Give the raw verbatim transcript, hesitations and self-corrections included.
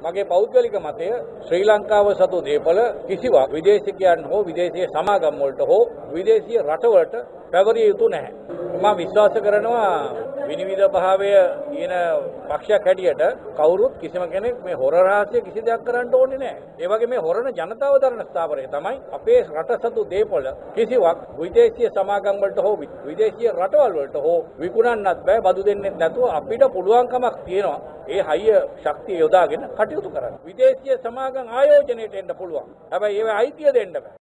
මගේ පෞද්ගලික මතය ශ්‍රී ලංකාව සතු දේපල කිසිවක් විදේශිකයන් හෝ විදේශීය සමාගම් වලට හෝ විදේශීය රටවලට පැවරිය යුතු නැහැ. මම විශ්වාස කරනවා විනිවිද භාවය කියන පක්ෂයක් හැටියට කවුරුත් කිසිම කෙනෙක් මේ හොර රහස්‍ය කිසි දෙයක් කරන්න ඕනේ නැහැ. ඒ වගේ මේ හොරන ජනතාව දරන ස්ථාවරය තමයි අපේ රට සතු දේපල කිසිවක් විදේශීය සමාගම් වලට හෝ විදේශීය රටවල් වලට හෝ විකුණන්නත් බෑ, බදු දෙන්නෙත් නැතුව අපිට පුළුවන්කමක් තියෙනවා ඒ හයිය ශක්තිය යොදාගෙන කටයුතු කරන්න. විදේශීය සමාගම් ආයෝජනයට එන්න පුළුවන්. හැබැයි ඒව අයිතිය දෙන්න බෑ.